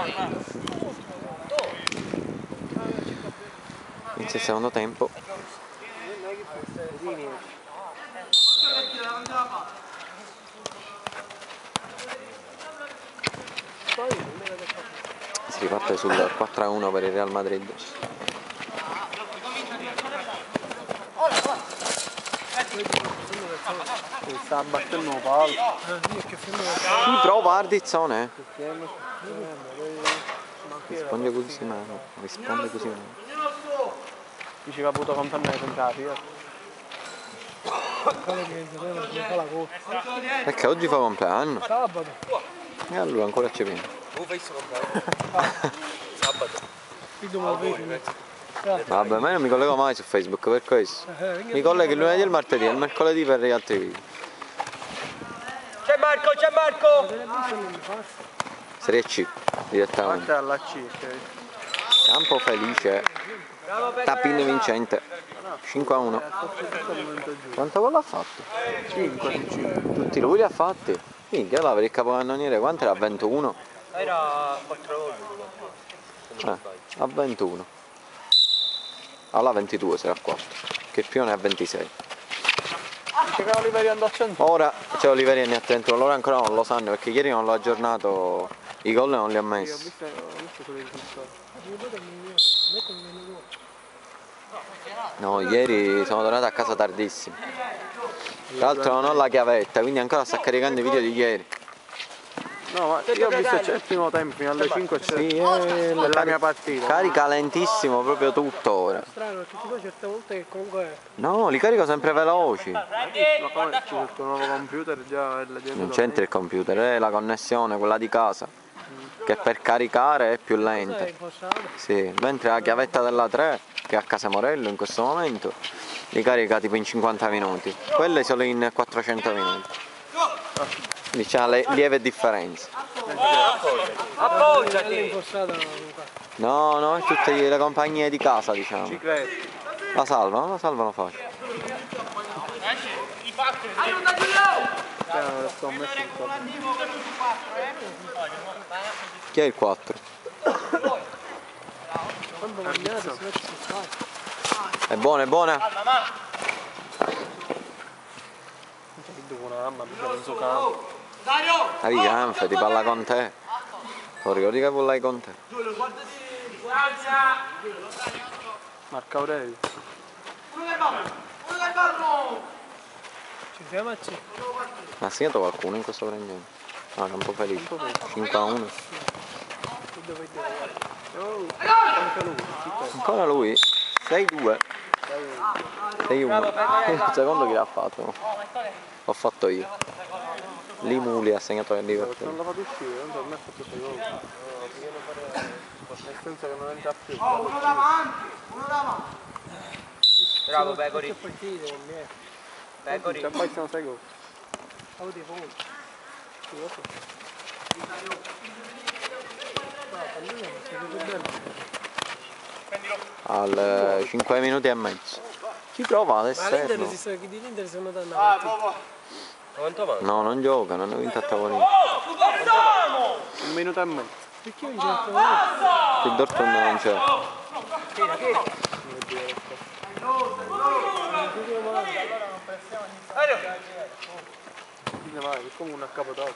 Inizia il secondo tempo. Si riparte sul 4-1 per il Real Madrid. Sta battendo un palo. Chi prova Ardizzone? Risponde così mano. Risponde così mano. Dice che ha avuto compagnia senza la fila. Perché oggi fa compleanno? Sabato. E allora ancora c'è viene. Sabato. Vabbè, ma io non mi collego mai su Facebook per questo. Mi collego il lunedì e il martedì e il mercoledì per gli altri video. C'è Marco, c'è Marco! Serie C, direttamente. Guarda alla C, Campo felice. Tapin vincente. 5-1. Quanto gol ha fatto? 5. Tutti lui li ha fatti. Minchia, là per il capocannoniere quanto era? 21? Era 4 gol. A 21. Allora 22 sarà 4. Che il Pione è a 26. Dice che Oliveri andò a 100. Ora c'è Oliveri ne ha 31, loro ancora non lo sanno perché ieri non l'ho aggiornato, i gol non li ha Io ho messi. visto solo i risultati. No, ieri sono tornato a casa tardissimo. Tra l'altro non ho la chiavetta, quindi ancora sta caricando i video di ieri. No, ma io ho visto c'è il primo tempo, fino alle 5 c'è la mia partita. Carica lentissimo proprio tutto ora. Strano, perché tipo certe volte che comunque... No, li carico sempre veloci. Ma come c'è il tuo nuovo computer già è Non c'entra il computer, è la connessione, quella di casa. Che per caricare è più lenta. Sì, mentre la chiavetta della 3, che è a casa Morello in questo momento, li carica tipo in 50 minuti. Quelle sono in 400 minuti. Quindi c'è una lieve differenza. Appoggiati! No, no, è tutte le compagnie di casa, diciamo. Cicletti. La salvano facile. Sto messo il Chi è il 4? È buona, è buona? una mamma mia, non so campo. La ricanfa, ti parla con te. Lo ricordi che vuoi con te? Marco Aurelio. Ci chiamaci. Ma ha segnato qualcuno in questo frangente? Ah, Campo Felice. 5-1. Ancora lui? 6-2. 6-1. Il secondo chi l'ha fatto? L'ho fatto io. Limuli ha segnato il Liverpool. Non l'ha fatto uscire, non so, non è fatto 6 gol. Nel senso che non entra più. Uno davanti! Bravo Pecori. Pecori. Ci abbassano 6 gol. Al 5 minuti e mezzo. Ci prova all'esterno. L'Inter sono andati. No, non gioca, non hanno vinto a tavolino. 1 minuto e mezzo. Perché non c'è Il Dortmund non c'è. Vai, è come un accapotato.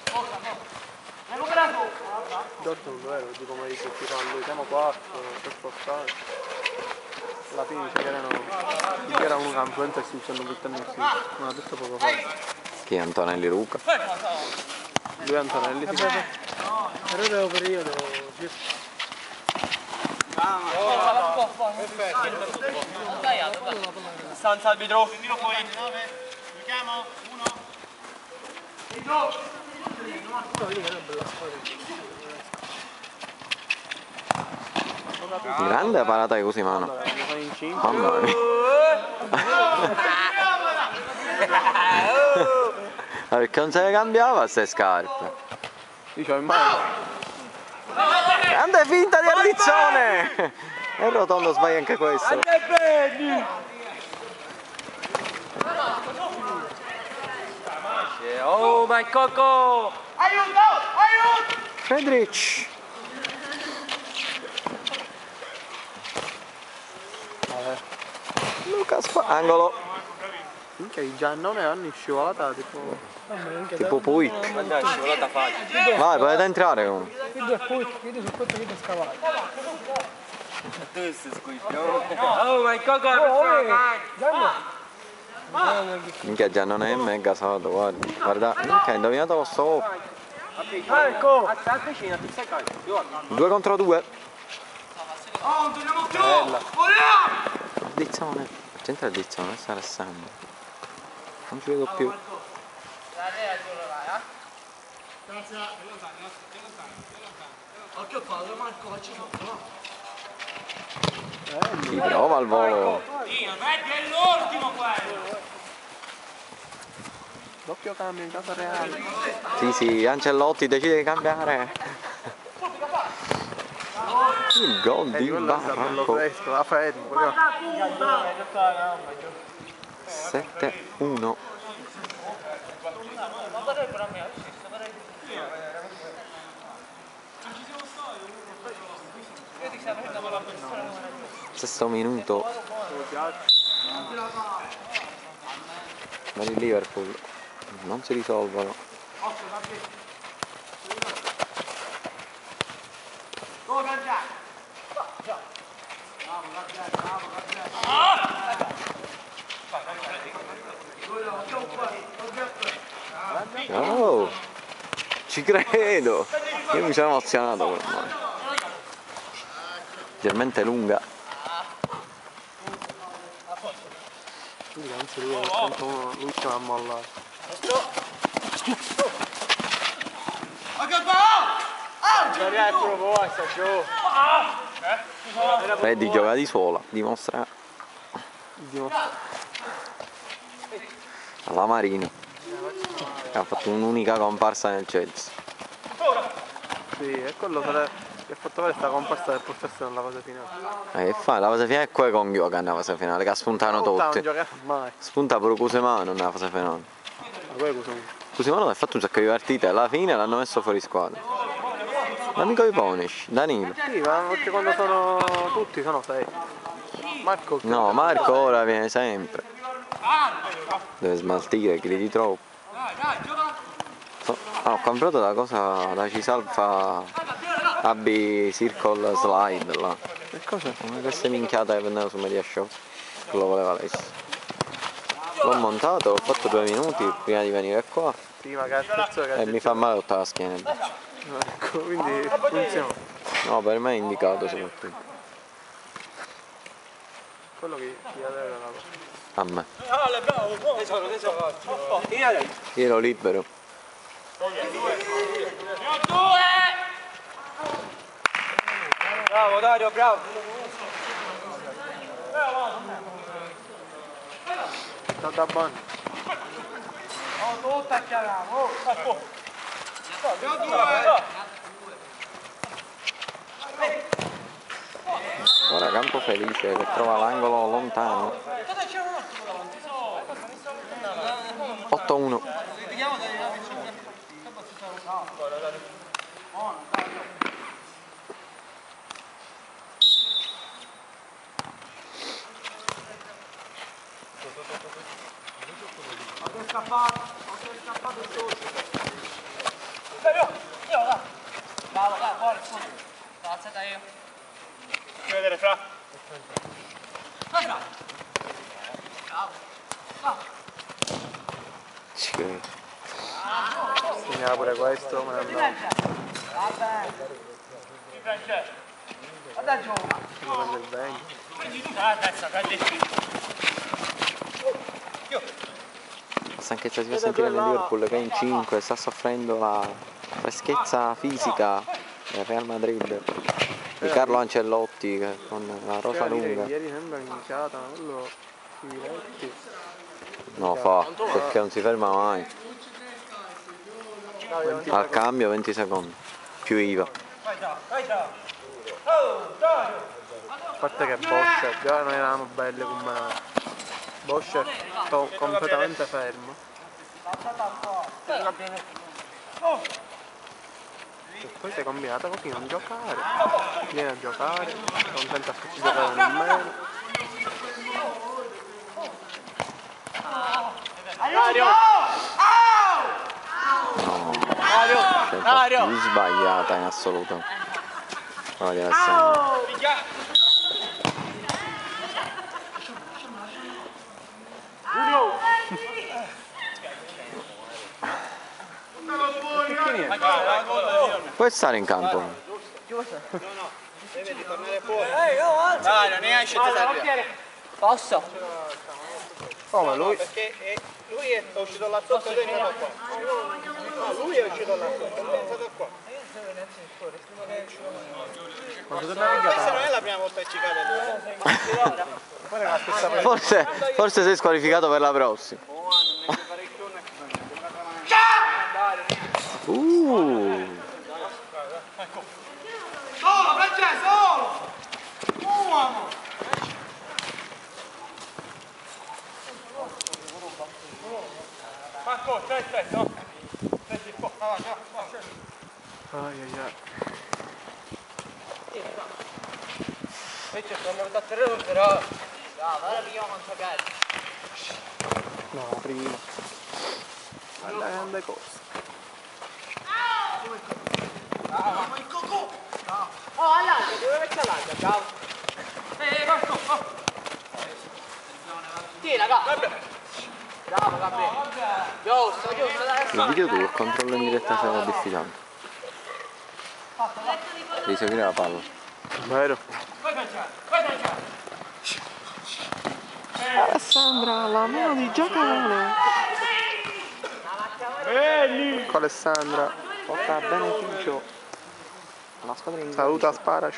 Dortmund vero, di come dice ti fa lui, siamo 4 per spostare. Alla fine dice che era uno influenza e si stanno buttando in non ha detto poco fa. Chi è Antonelli Luca? Lui è Antonelli si chiama. Però devo periodo. Stanza arbitro. Grande parata di Cosimano. Allora, lo fai in 5. Mamma mia. Ma perché non se le cambiava queste scarpe? Io c'ho in mano. Grande finta di Ardizzone! E Rotondo sbaglia anche questo. Oh my Coco! Fedric! Caspa, angolo. Minchia, i 19 anni scivolata tipo... Tipo poi. Andai, scivolata facile. Vai, potete entrare comunque. Chiudi poi, chiudi su questo che ti scavare. Tu sei squillo. Oh my god, guarda. Minchia già non è mega saldo, guarda. Guarda, minchia, hai indovinato lo stop. Ecco! Avvicina, ti stai caldo. 2 contro 2. Bella. Dizzone. C'entra il dizzone, sta Alessandro. Non ci vedo più. Ci prova al volo. Doppio cambio in casa reale. Sì, Ancelotti decide di cambiare. Il gol di Quello è bello Baracco. fresco, la fermo. Quello... 7-1. Sesto minuto per il Liverpool, non si risolvono. Oh, ci credo, io mi sono emozionato ormai. Leggermente lunga. Anzi, lui è sempre l'ultimo a mollare. Freddy gioca di sola, dimostra alla Marino che ha fatto un'unica comparsa nel Chelsea. Sì, è quello che ha fatto fare sta comparsa del possesso nella fase finale. E fa la fase finale è qua con Gioca nella fase finale, che spuntano Non tutti. giocare mai. Spunta pure Cusemano nella fase finale. Ma poi cosa? Cusemano ha fatto un sacco di partite, alla fine l'hanno messo fuori squadra. L'amico di Ponish, Danilo. Sì, ma perché quando sono tutti sono 6. Marco No, Marco ora viene sempre. Deve smaltire, gridi troppo. Ho comprato la cosa da Cisalfa AB Circle Slide là. che cosa? Una questa minchiata che vendeva su Media Show. Che lo voleva lei. L'ho montato, ho fatto 2 minuti prima di venire qua Sì, ma che attrezzo che e mi fa male tutta la schiena. Ecco, quindi funziona. No, per me è indicato soprattutto. Quello che ti aveva la A me. Tesoro. Io ero libero. Bravo Dario, bravo. sta da bagno. Ora Campo Felice che trova l'angolo lontano. 8-1. Bravo, dai, fuori, su. Alzata io. Ti vedere fra. Ci credo. Segnava pure questo, ma non Guarda gioca. prende il 20. La stanchezza si fa sentire nel Liverpool che è in 5, sta soffrendo la freschezza fisica del Real Madrid di Carlo Ancelotti che con la rosa lunga. Ieri sembra iniziata, ma quello Civiletti. No, fa, perché non si ferma mai. Al cambio 20 secondi, più IVA. A parte che Bosch, già non eravamo belli come Bosch è completamente fermo. E poi si è combinata così non giocare. Viene a giocare, contenta che ci giocare nemmeno. Scelta più sbagliata in assoluto. Prova di Alessandro. Puoi stare in campo. Deve ritornare fuori. Dai, non ne esce te. Posso? Oh, ma lui... Perché lui è uscito là sotto e lui è entrato qua. No, lui è uscito là sotto, lui è entrato qua. Questa non è la prima volta che ci cade lui. Forse sei squalificato per la prossima. Solo, Francesco, solo! Uomo! Marco, stai, no? Stai, po', avanti, Ai ai ai. Invece quando da terreno però... No, ora prima non sapere. No, prima. Guarda che grande cosa. Oh, all'altro, dove metti all'altro, ciao. Marco, Tieni, raga. Bravo, Gabriele. Giusto, giusto. Il video tuo controllo in diretta se è diffidante. Devi seguire la palla. Vero? Alessandra, la mano di giocare. Belli! Con Alessandra. Porta a beneficio. La squadra in Saluta Sparaci.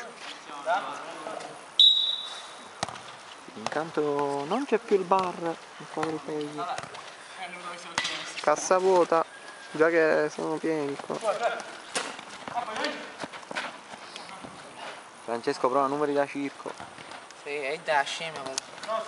Intanto non c'è più il bar. Il quadripegli. Cassa vuota. Già che sono pieni qua. Francesco prova numeri da circo. Sì, è da scema quello.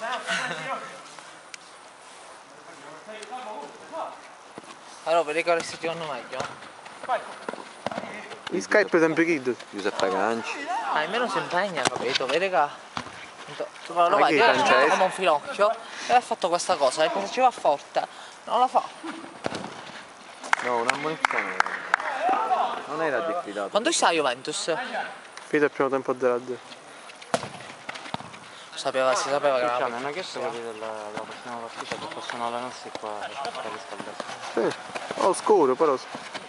Allora, per ricordare se ti vanno meglio. In Skype sempre Kid. Giuseppe Ganci. Almeno si impegna, capito? Vedi che... Tu lo Ma vedi, chi, Francesco? come un finocchio e ha fatto questa cosa, e se ci va forte non la fa. No, una ammonizione. Non era diffidato. Quando sta Juventus? Finito il primo tempo 0-0. Si sapeva che era... Non è che se volete della prossima partita che possono allenarsi qua per riscaldarsi. Sì, ho scuro però.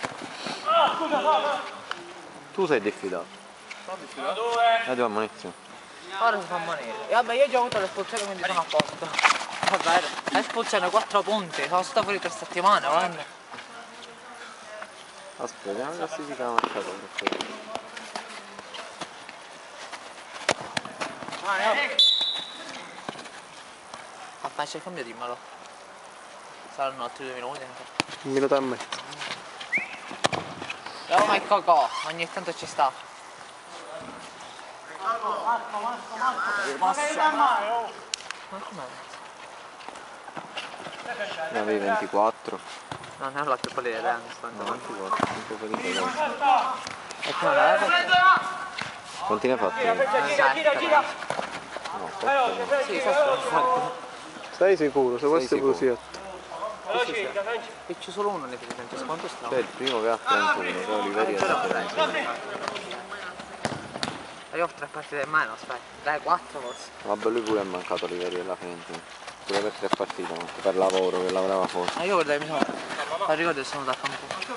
Tu sei diffidato. E due ammonizioni. Ora si fa monere. E vabbè, io ho già avuto l'espulsione, quindi sono a posto. Vabbè, l'espulsione 4 punti, sono stato fuori 3 settimane, guarda. Aspetta, vediamo la classifica marcatore. Ma c'è il cambio, dimmelo. Saranno altri 2 minuti. Un minuto e mezzo. Roma e Cocò, ogni tanto ci sta. Ma com'è? Ne avevi 24. Non è la più pallida idea, 24, un po' di cose. E come l'aveva fatto? Quanti ne hai fatti? No, 7. Sì, fatto. Sei sicuro? Se questo è sicuro. così. E c'è solo uno nei presenti, quanto sta? C'è il primo che ha 31, che è Oliveri e la Io ho 3 partite in mano, aspetta. Dai, 4 forse. Vabbè, lui pure è mancato Oliveri e la Fiorentina. Pure per 3 partite, ma per lavoro che lavorava fuori. Ma io guarda mi sono... Ma ricordo che sono da campo.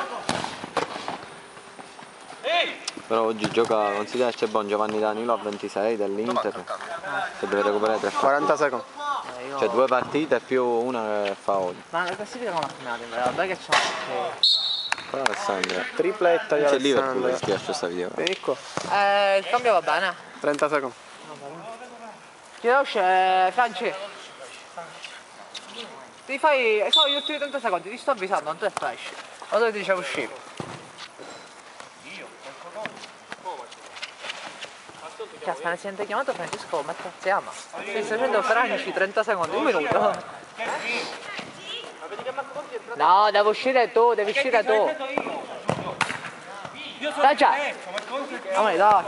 Però oggi gioca, considera c'è buon Giovanni Danilo a 26 dell'Inter. Che deve recuperare 3 partite. 40 secondi. Io... Cioè 2 partite più una che fa oggi. Ma la classifica non ha finito, in realtà, dai che c'è... Però Alessandra. Tripletta di C'è Liverpool che Alessandra. schiaccia sta video. Vieni qua. Il cambio va bene. 30 secondi. Chi esce, Franci? Ti fai... Sono gli ultimi 30 secondi, ti sto avvisando, non te ne flash. Quando ti dicevo uscire. Che appena si è chiamato Francesco Mattazziama. Stai facendo Franci 30 secondi, un minuto. No, devo uscire tu, devi uscire tu. Dai già. Dai, dai.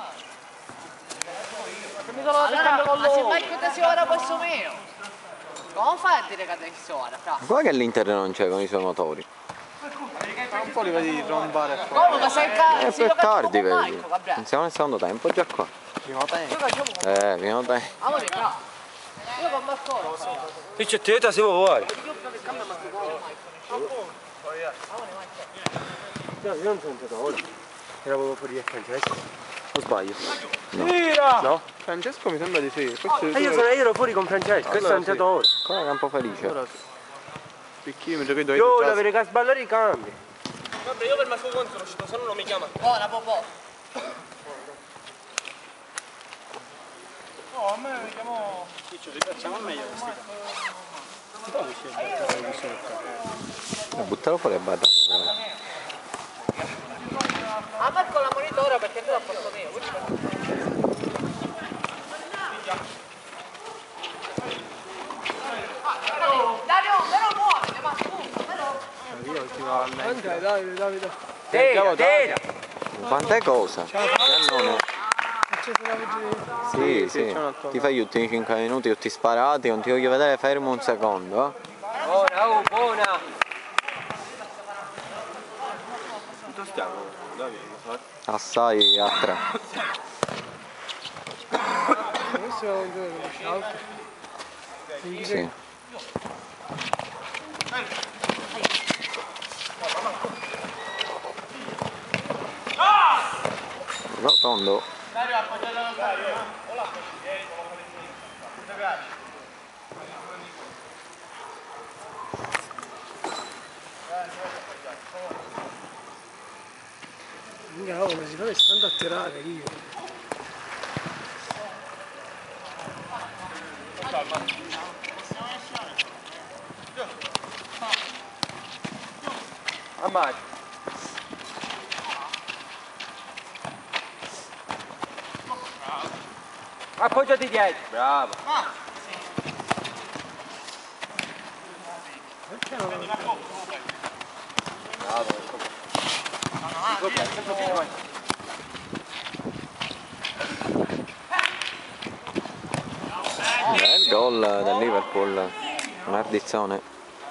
Mi sono allora, ma se vai che ti si ora questo mio. come fai a dire che adesso ora, fra? Guarda che l'Inter non c'è con i suoi motori. Un po' li vedi trombare qua. Comunque sei È per tardi, vedi. Non siamo nel secondo tempo, già qua. Primo tempo. Primo tempo. Amore, fra. Io con Marcolo. E c'è te, se vuoi. No, io non sono entrato ora. Era proprio fuori a Francesco. O sbaglio? Tira! No? Francesco mi sembra di sì. Io ero fuori con Francesco, questo è entrato ora. Qua è Campo Felice. Ora sì. Picchimetro che Io voglio avere che sballare i cambi. Vabbè, io per Marco Conto sono uscito, se no non mi chiama. Ora, popò. No, a me mi chiamò... Ciccio, facciamo al meglio questi qua. Buttalo fuori a battere. A Marco la monitora perché tu l'ha portato io. Dario, però muovete, ma tu, però. Io ti va al meglio. Davide, Davide. Quante cose? Cannone. Acceso la vigilia. Sì, sì, sì. c'è un altro. Ti fai gli ultimi 5 minuti tutti sparati, non ti voglio vedere fermo un secondo. Buona, buona. Dove stiamo? Davide, Assai a 3. Questo è un giorno di scialco. Sì. Rotondo. Minchia, come si fa tanto a tirare io. Ammazza. Appoggiati dietro. Bravo. Il gol del Liverpool. Maledizione.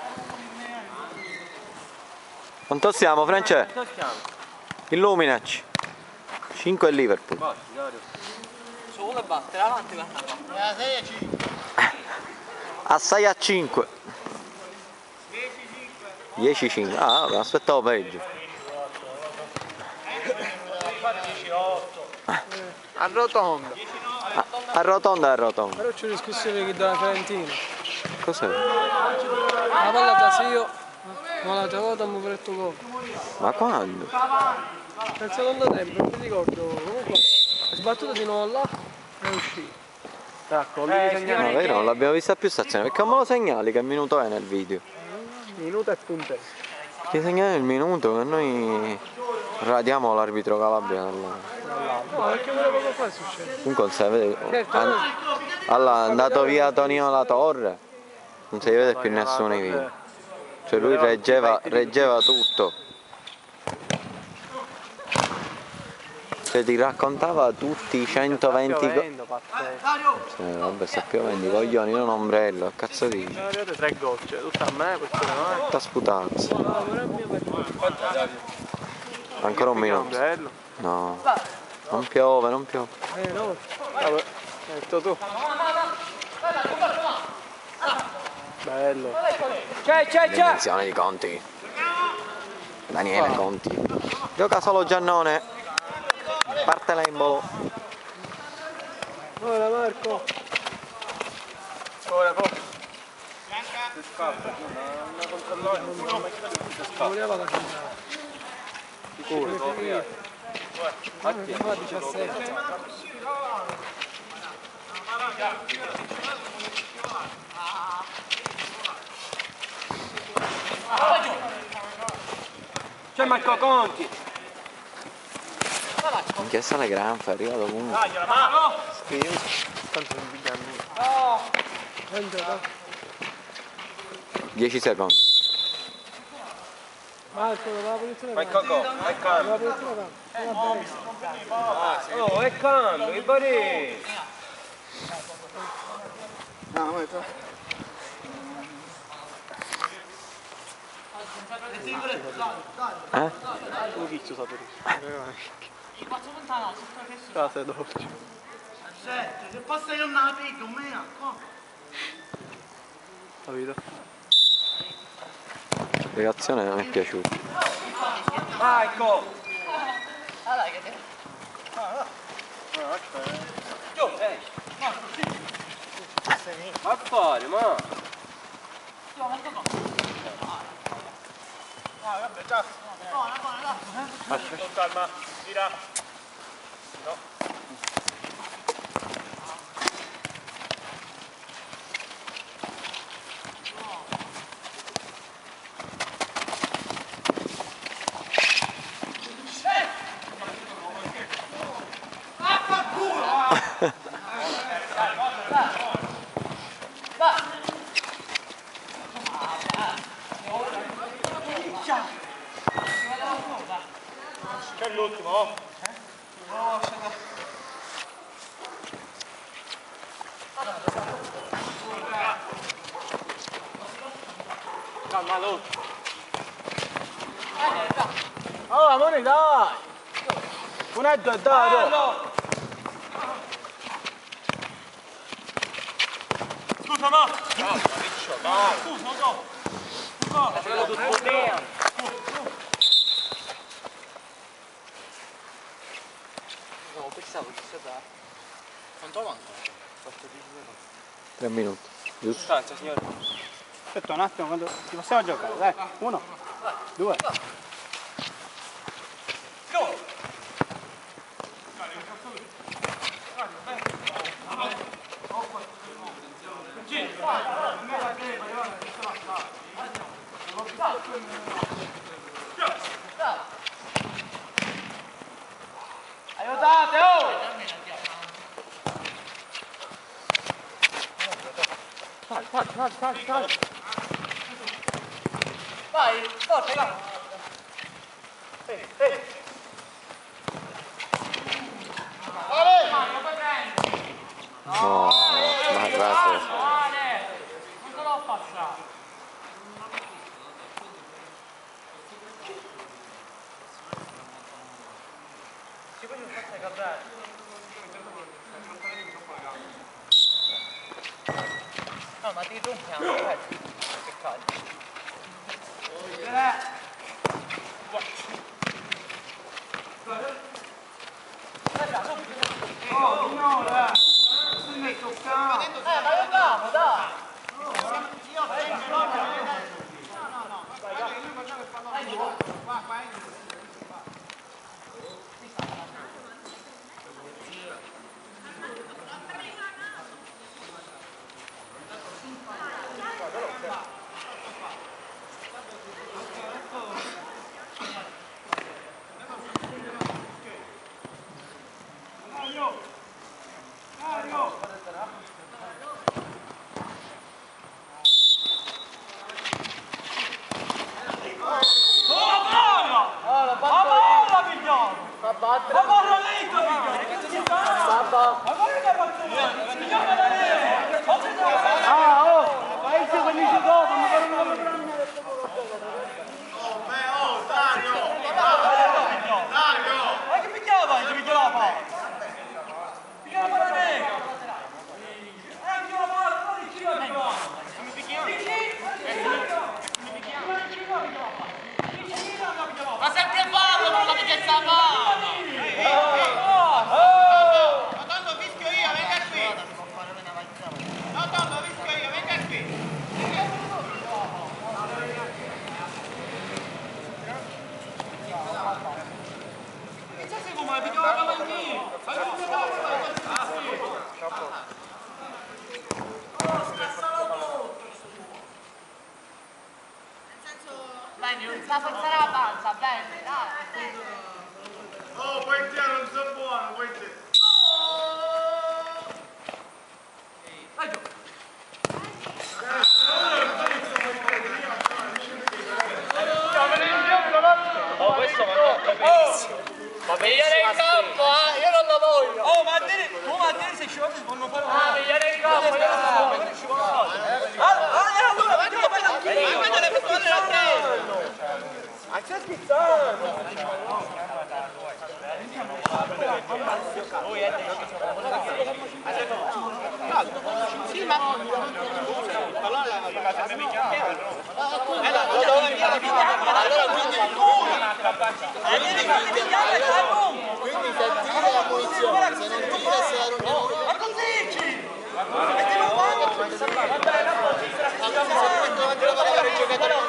Quanto siamo, France? Illuminaci. 5 il Liverpool. Su uno e battere avanti, guarda. Assai a 5. 10-5. Ah, vabbè, aspettavo peggio. Arrotonda. Arrotonda, arrotonda. Però c'è una discussione che dalla Fiorentina. Cos'è? La palla da Sio, ma la volta mi ha fatto gol. Ma quando? Nel secondo tempo, non mi ricordo, comunque è sbattuto di nuovo là e è uscito. Ecco, No, vero, non l'abbiamo vista più stazione, perché non me lo segnali che minuto è nel video. minuto e punte. Ti segnali il minuto che noi radiamo l'arbitro Calabria dalla... No, perché quello poco fa è successo. Comunque non si vede. Certo, Allora è andato via Tonino La Torre, non si vede più nessuno nei video. Cioè lui reggeva tutto. Cioè ti raccontava tutti i 120 gol. Vabbè, sta piovendo, i coglioni, non ombrello, cazzo dici? Sono arrivate 3 gocce, tutta a me, questa è la Tutta sputazza. Ancora un minuto. ombrello. No. Non piove, non piove. No. Vabbè, hai detto tu. Bello. Benedizione di Conti. Daniele Conti. Gioca solo Giannone. Parte l'embolo. ora Marco. Ora poi. Non voleva la finale. Sicuro. Ma mi fa 17. C'è Marco Conti. In che sale granfa, è arrivato comunque. Sì, tanto non vi danno. 10 secondi. Marco, la posizione Marco Conti. È cambio. la posizione Oh, è cambio, il Baresi. No, Come chi ci sa per I 4 punta no, sotto che sono. casa è dolce. Se posso io non la picco, me Capito? La spiegazione non mi è piaciuta. Marco! Allora che te. A fare, ma! Vabbè, già. Calma, tira. C'è l'ultimo? Calmalo. Oh, amore, dai! Punetto è dato! Scusa, no! Scusa, no! No, pensavo che sia da. Quanto avanti? 3 minuti, giusto? Stanza, signore. Aspetta un attimo, quando ci possiamo giocare, dai. 1, 2. Aiutate, oh! Vai, forza, vai. No, ma grazie. Non te l'ho passato. Ci puoi fare cabrare. No, ma ti rompiamo, che caldo. Ma andiamo, dai! Ma sempre farlo con la picchezza a mano! Ma tanto fischio io, venga qui! No, tanto fischio io, venga qui! Che c'è come la picchia la palla anch'io? Fai come la palla! Dai, non sta forzare la panza, bene, dai. Oh, poi te non so buono, poi te. Vai giù. Oh, questo va benissimo. Ma pigliare in campo, io non la voglio. Oh, ma a dire se ci vuole non fare Ah, pigliare in campo, io non la voglio. allora, vediamo bene. Ma guarda le persone da te! stai scherzando? Sì, ma... Quindi se tira la munizione, se non tira se la rompiamo. Ma così! Ma che ti lo fai? Ma dai, la giocatore